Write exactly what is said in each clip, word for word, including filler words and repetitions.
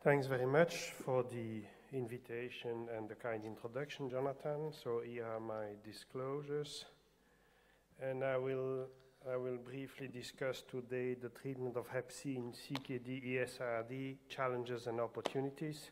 Thanks very much for the invitation and the kind introduction, Jonathan. So here are my disclosures. And I will, I will briefly discuss today the treatment of hep C in C K D E S R D, challenges and opportunities.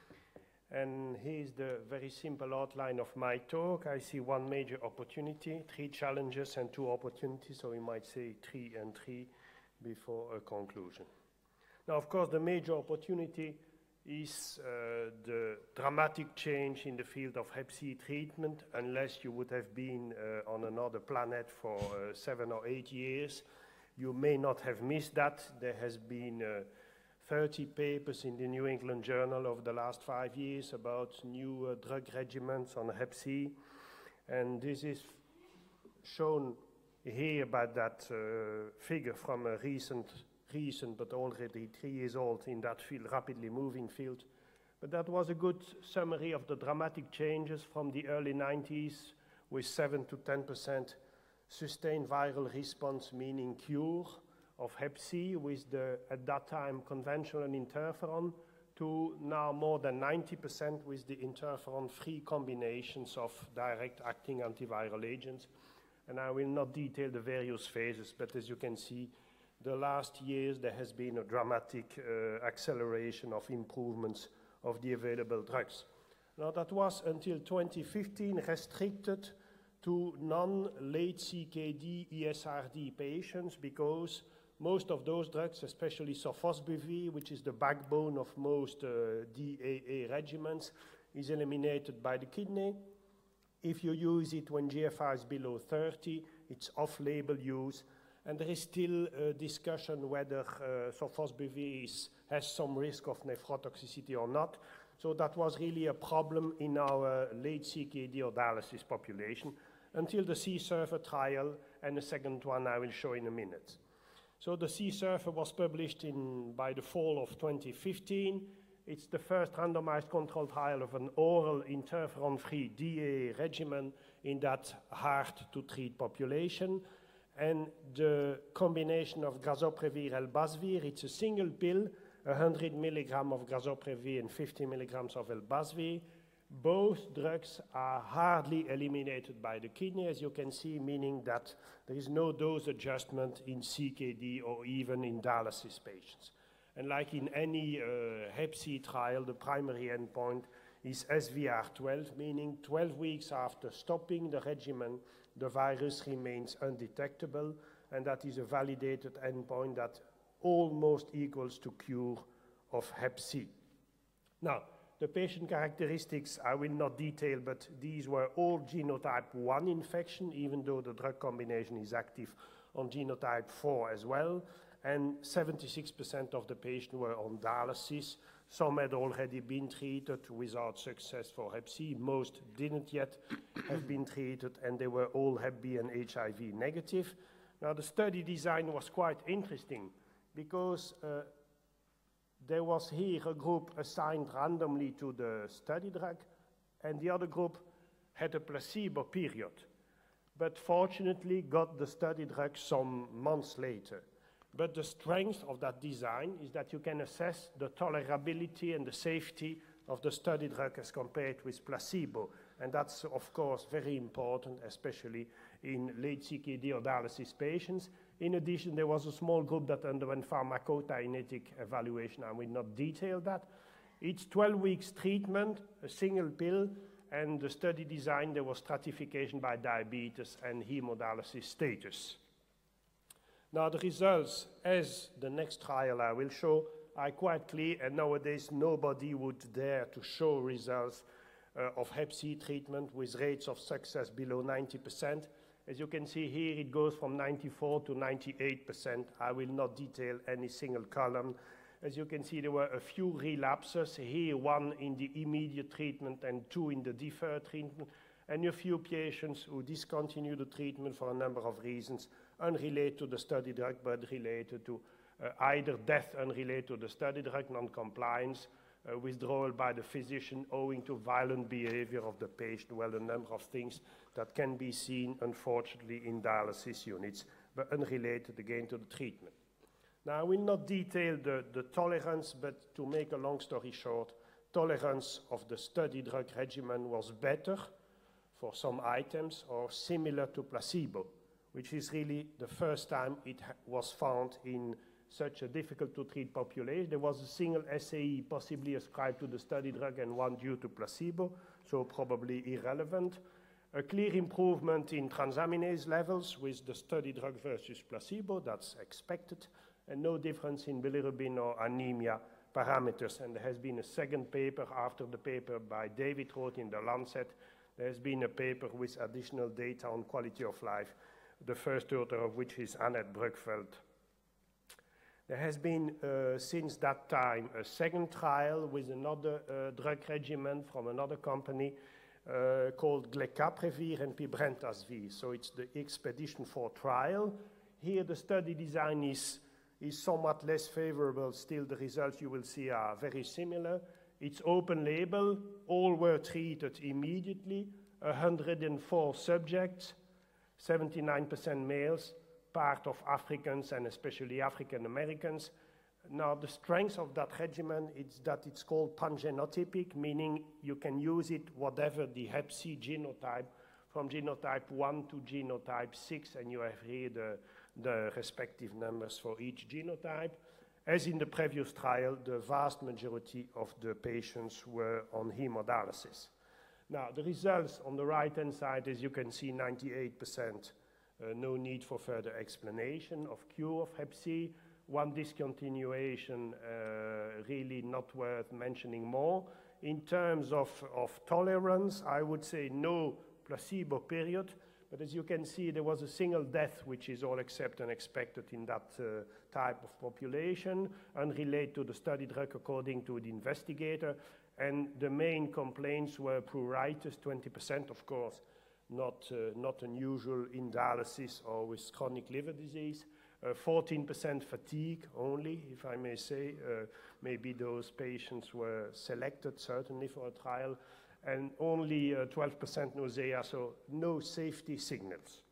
And here's the very simple outline of my talk. I see one major opportunity, three challenges and two opportunities, so we might say three and three before a conclusion. Now, of course, the major opportunity is uh, the dramatic change in the field of hep C treatment. Unless you would have been uh, on another planet for uh, seven or eight years, you may not have missed that. There has been uh, thirty papers in the New England Journal over the last five years about new uh, drug regimens on hep C. And this is shown here by that uh, figure from a recent recent, but already three years old in that field, rapidly moving field. But that was a good summary of the dramatic changes from the early nineties with seven to ten percent sustained viral response, meaning cure of hep C with the, at that time, conventional interferon, to now more than ninety percent with the interferon-free combinations of direct-acting antiviral agents. And I will not detail the various phases, but as you can see, the last years, there has been a dramatic uh, acceleration of improvements of the available drugs. Now, that was until twenty fifteen restricted to non-late C K D E S R D patients because most of those drugs, especially sofosbuvir, which is the backbone of most uh, D A A regimens, is eliminated by the kidney. If you use it when G F R is below thirty, it's off-label use. And there is still a discussion whether uh, sofosbuvir has some risk of nephrotoxicity or not. So that was really a problem in our late C K D or dialysis population until the C-SURFER trial, and the second one I will show in a minute. So the C-SURFER was published in, by the fall of twenty fifteen. It's the first randomized controlled trial of an oral interferon-free D A A regimen in that hard-to-treat population. And the combination of grazoprevir and elbasvir, it's a single pill, one hundred milligrams of grazoprevir and fifty milligrams of elbasvir. Both drugs are hardly eliminated by the kidney, as you can see, meaning that there is no dose adjustment in C K D or even in dialysis patients. And like in any uh, hep C trial, the primary endpoint is S V R twelve, meaning twelve weeks after stopping the regimen, the virus remains undetectable, and that is a validated endpoint that almost equals to cure of hep C. Now, the patient characteristics I will not detail, but these were all genotype one infection, even though the drug combination is active on genotype four as well, and seventy-six percent of the patients were on dialysis. Some had already been treated without success for hep C. Most didn't yet have been treated, and they were all hep B and H I V negative. Now, the study design was quite interesting because uh, there was here a group assigned randomly to the study drug, and the other group had a placebo period, but fortunately got the study drug some months later. But the strength of that design is that you can assess the tolerability and the safety of the study drug as compared with placebo. And that's, of course, very important, especially in late C K D or dialysis patients. In addition, there was a small group that underwent pharmacokinetic evaluation. I will not detail that. It's twelve weeks treatment, a single pill, and the study design, there was stratification by diabetes and hemodialysis status. Now, the results, as the next trial I will show, are quite clear, and nowadays nobody would dare to show results uh, of hep C treatment with rates of success below ninety percent. As you can see here, it goes from ninety-four to ninety-eight percent. I will not detail any single column. As you can see, there were a few relapses, here one in the immediate treatment and two in the deferred treatment, and a few patients who discontinued the treatment for a number of reasons, unrelated to the study drug, but related to uh, either death unrelated to the study drug, non-compliance, uh, withdrawal by the physician owing to violent behavior of the patient, well, a number of things that can be seen, unfortunately, in dialysis units, but unrelated again to the treatment. Now, I will not detail the, the tolerance, but to make a long story short, tolerance of the study drug regimen was better for some items or similar to placebo, which is really the first time it was found in such a difficult to treat population. There was a single S A E possibly ascribed to the study drug and one due to placebo, so probably irrelevant. A clear improvement in transaminase levels with the study drug versus placebo, that's expected, and no difference in bilirubin or anemia parameters. And there has been a second paper after the paper by David wrote in the Lancet. There has been a paper with additional data on quality of life, the first author of which is Annette Brugveld. There has been, uh, since that time, a second trial with another uh, drug regimen from another company uh, called Glecaprevir and Pibrentasvir. So it's the Expedition four trial. Here the study design is, is somewhat less favorable. Still, the results you will see are very similar. It's open label. All were treated immediately. one hundred four subjects, seventy-nine percent males, part of Africans and especially African Americans. Now, the strength of that regimen is that it's called pangenotypic, meaning you can use it whatever the hep C genotype, from genotype one to genotype six, and you have here the, the respective numbers for each genotype. As in the previous trial, the vast majority of the patients were on hemodialysis. Now, the results on the right-hand side, as you can see, ninety-eight percent. Uh, no need for further explanation of cure of hep C. One discontinuation, uh, really not worth mentioning more. In terms of, of tolerance, I would say no placebo period. But as you can see, there was a single death, which is all accept and expected in that uh, type of population, unrelated to the study drug according to the investigator. And the main complaints were pruritus, twenty percent, of course, not, uh, not unusual in dialysis or with chronic liver disease. Uh, fourteen percent fatigue only, if I may say. Uh, maybe those patients were selected, certainly, for a trial. And only uh, twelve percent nausea, so no safety signals.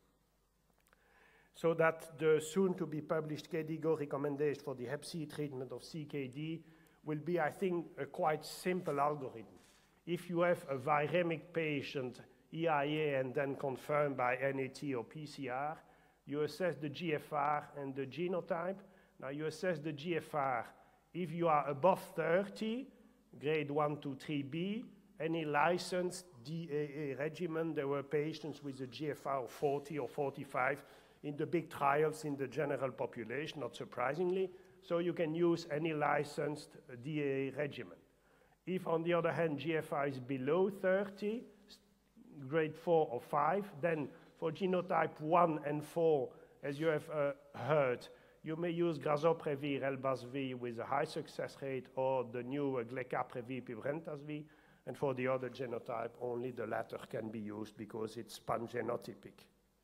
So that the soon-to-be-published KDIGO recommendation for the hep C treatment of C K D will be, I think, a quite simple algorithm. If you have a viremic patient, E I A, and then confirmed by N A T or P C R, you assess the G F R and the genotype. Now you assess the G F R. If you are above thirty, grade one to three B, any licensed D A A regimen, there were patients with a G F R of forty or forty-five in the big trials in the general population, not surprisingly. So you can use any licensed D A A regimen. If, on the other hand, G F R is below thirty, grade four or five, then for genotype one and four, as you have uh, heard, you may use Grazoprevir, Elbasvir with a high success rate, or the new uh, Glecaprevir, Pibrentasvir, and for the other genotype, only the latter can be used because it's pangenotypic.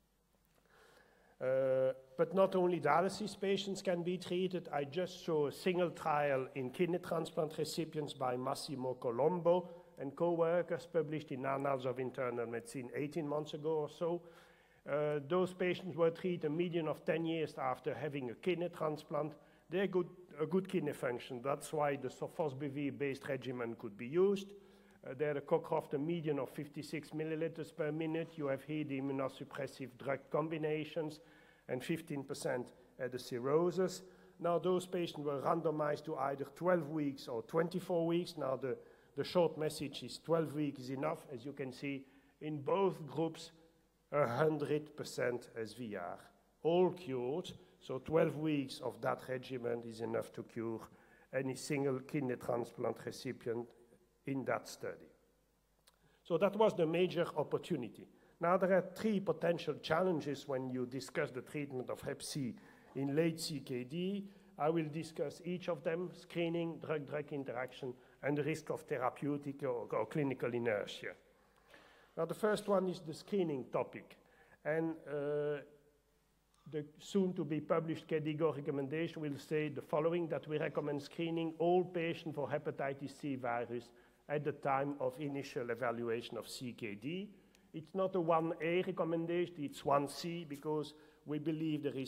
Uh, but not only dialysis patients can be treated. I just saw a single trial in kidney transplant recipients by Massimo Colombo and co-workers, published in Annals of Internal Medicine eighteen months ago or so. Uh, those patients were treated a median of ten years after having a kidney transplant. They had good, a good kidney function. That's why the sofosbuvir-based regimen could be used. Uh, they had a Cockcroft a median of fifty-six milliliters per minute. You have here the immunosuppressive drug combinations, and fifteen percent had a cirrhosis. Now those patients were randomized to either twelve weeks or twenty-four weeks. Now the, the short message is twelve weeks is enough. As you can see, in both groups, one hundred percent S V R, all cured. So twelve weeks of that regimen is enough to cure any single kidney transplant recipient in that study. So that was the major opportunity. Now there are three potential challenges when you discuss the treatment of hep C in late C K D. I will discuss each of them: screening, drug-drug interaction, and the risk of therapeutic or, or clinical inertia. Now the first one is the screening topic. And uh, the soon-to-be-published KDIGO recommendation will say the following, that we recommend screening all patients for hepatitis C virus at the time of initial evaluation of C K D. It's not a one A recommendation, it's one C, because we believe there is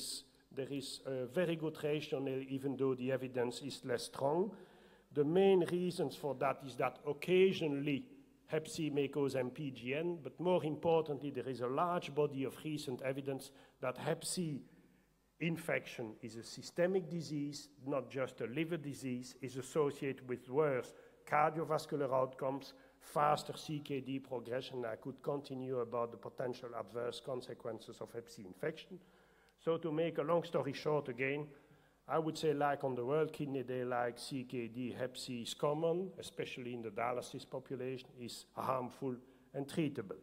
there is a very good rationale, even though the evidence is less strong. The main reasons for that is that occasionally hep C may cause M P G N, but more importantly, there is a large body of recent evidence that hep C infection is a systemic disease, not just a liver disease, is associated with worse cardiovascular outcomes, faster C K D progression. I could continue about the potential adverse consequences of hep C infection. So to make a long story short again, I would say like on the World Kidney Day, like C K D, hep C is common, especially in the dialysis population, is harmful and treatable.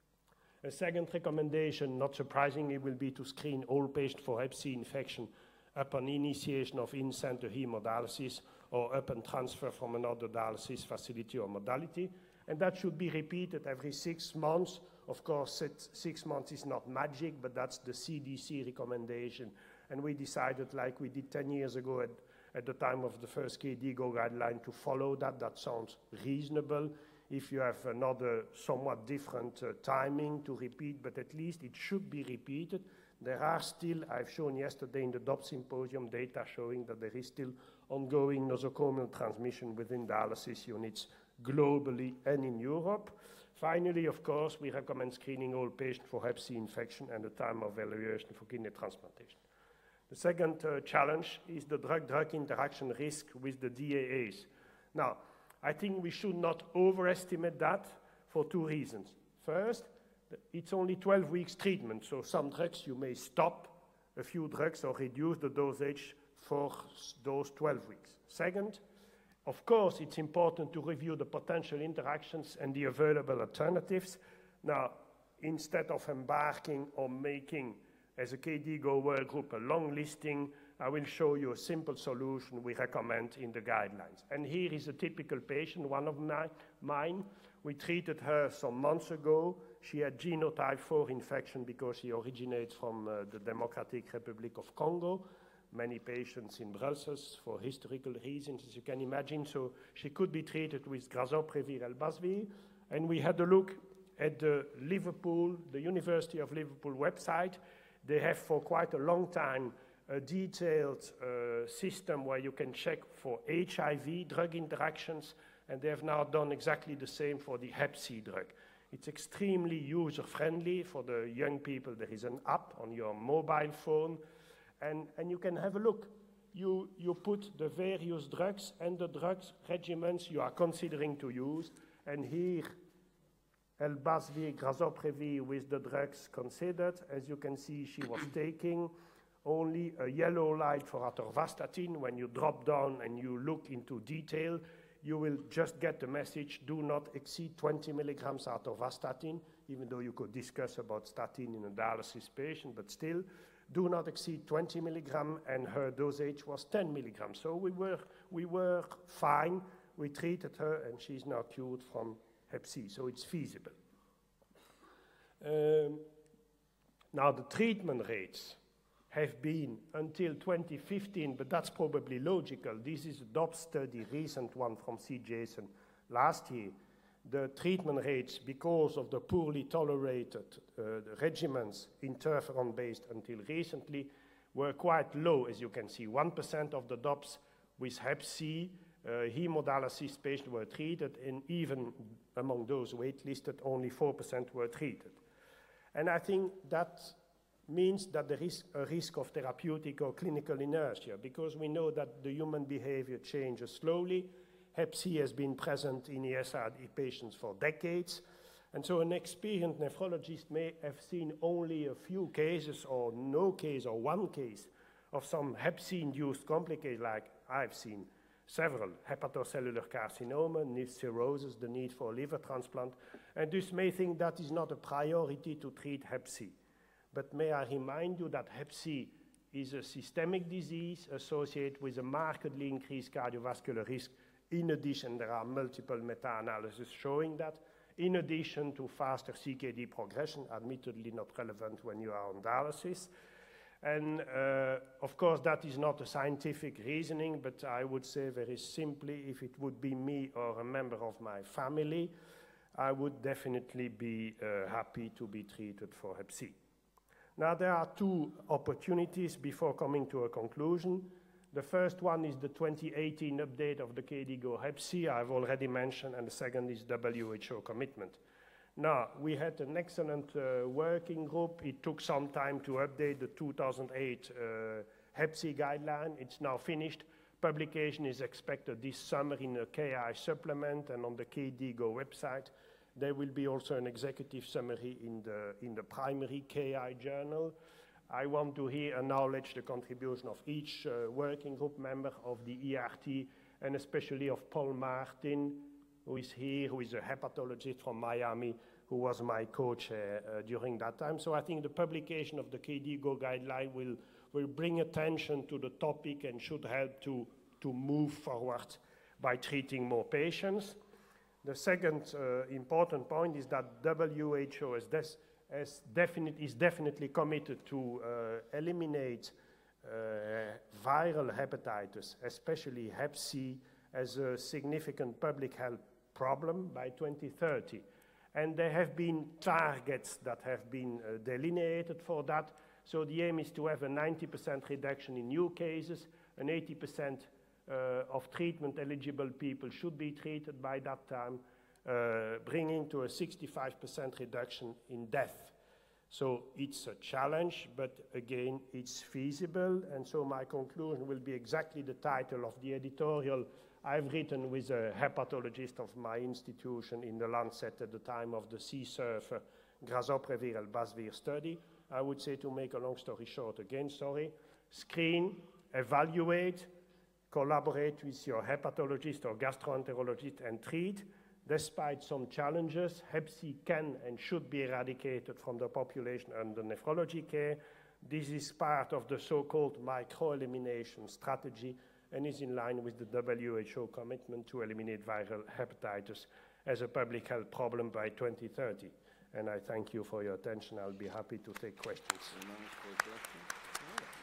A second recommendation, not surprisingly, will be to screen all patients for hep C infection upon initiation of in-center hemodialysis or upon transfer from another dialysis facility or modality. And that should be repeated every six months. Of course, six months is not magic, but that's the C D C recommendation. And we decided, like we did ten years ago at, at the time of the first K D I G O guideline, to follow that. That sounds reasonable. If you have another somewhat different uh, timing to repeat, but at least it should be repeated. There are still, I've shown yesterday in the D O P symposium, data showing that there is still ongoing nosocomial transmission within dialysis units globally and in Europe. Finally, of course, we recommend screening all patients for hep C infection and the time of evaluation for kidney transplantation. The second uh, challenge is the drug-drug interaction risk with the D A As. Now, I think we should not overestimate that for two reasons. First, it's only twelve weeks treatment, so some drugs you may stop a few drugs or reduce the dosage for those twelve weeks. Second, of course, it's important to review the potential interactions and the available alternatives. Now, instead of embarking or making, as a K D I G O World Group, a long listing, I will show you a simple solution we recommend in the guidelines. And here is a typical patient, one of my, mine. We treated her some months ago. She had genotype four infection because she originates from uh, the Democratic Republic of Congo. Many patients in Brussels for historical reasons, as you can imagine. So she could be treated with Grazoprevir/Elbasvir. And we had a look at the Liverpool, the University of Liverpool website. They have for quite a long time a detailed uh, system where you can check for H I V drug interactions, and they have now done exactly the same for the hep C drug. It's extremely user-friendly for the young people. There is an app on your mobile phone, and, and you can have a look. You, you put the various drugs and the drugs regimens you are considering to use, and here, Elbasvir, Grazoprevir with the drugs considered. As you can see, she was taking only a yellow light for atorvastatin. When you drop down and you look into detail, you will just get the message, do not exceed twenty milligrams atorvastatin, even though you could discuss about statin in a dialysis patient, but still, do not exceed twenty milligrams, and her dosage was ten milligrams. So we were, we were fine. We treated her, and she's now cured from hep C, so it's feasible. Um, now, the treatment rates have been until twenty fifteen, but that's probably logical. This is a D O P study, recent one from C. Jason last year. The treatment rates, because of the poorly tolerated uh, the regimens, interferon-based until recently, were quite low, as you can see. one percent of the D O Ps with hep C uh, hemodialysis patients were treated, and even among those waitlisted, only four percent were treated. And I think that means that there is a risk of therapeutic or clinical inertia, because we know that the human behavior changes slowly. Hep C has been present in E S R D patients for decades, and so an experienced nephrologist may have seen only a few cases or no case or one case of some hep C-induced complications, like I've seen several, hepatocellular carcinoma, N I S cirrhosis, the need for liver transplant, and thus may think that is not a priority to treat hep C. But may I remind you that hep C is a systemic disease associated with a markedly increased cardiovascular risk. In addition, there are multiple meta-analyses showing that, in addition to faster C K D progression, admittedly not relevant when you are on dialysis. And uh, of course, that is not a scientific reasoning, but I would say very simply, if it would be me or a member of my family, I would definitely be uh, happy to be treated for hep C. Now, there are two opportunities before coming to a conclusion. The first one is the twenty eighteen update of the KDIGO Hep C, I've already mentioned, and the second is W H O commitment. Now, we had an excellent uh, working group. It took some time to update the two thousand eight uh, Hep C guideline. It's now finished. Publication is expected this summer in a K I supplement and on the KDIGO website. There will be also an executive summary in the, in the primary K I journal. I want to here acknowledge the contribution of each uh, working group member of the E R T, and especially of Paul Martin, who is here, who is a hepatologist from Miami, who was my co-chair uh, during that time. So I think the publication of the KDIGO guideline will, will bring attention to the topic and should help to, to move forward by treating more patients. The second uh, important point is that W H O has des As definite, is definitely committed to uh, eliminate uh, viral hepatitis, especially Hep C, as a significant public health problem by twenty thirty. And there have been targets that have been uh, delineated for that. So the aim is to have a ninety percent reduction in new cases, an eighty percent uh, of treatment eligible people should be treated by that time, Uh, bringing to a sixty-five percent reduction in death. So it's a challenge, but again, it's feasible. And so my conclusion will be exactly the title of the editorial I've written with a hepatologist of my institution in the Lancet at the time of the C SURF Grasshopper-Viral Basvir study. I would say, to make a long story short again, sorry, screen, evaluate, collaborate with your hepatologist or gastroenterologist and treat. Despite some challenges, Hep C can and should be eradicated from the population under nephrology care. This is part of the so-called micro-elimination strategy and is in line with the W H O commitment to eliminate viral hepatitis as a public health problem by twenty thirty. And I thank you for your attention. I'll be happy to take questions.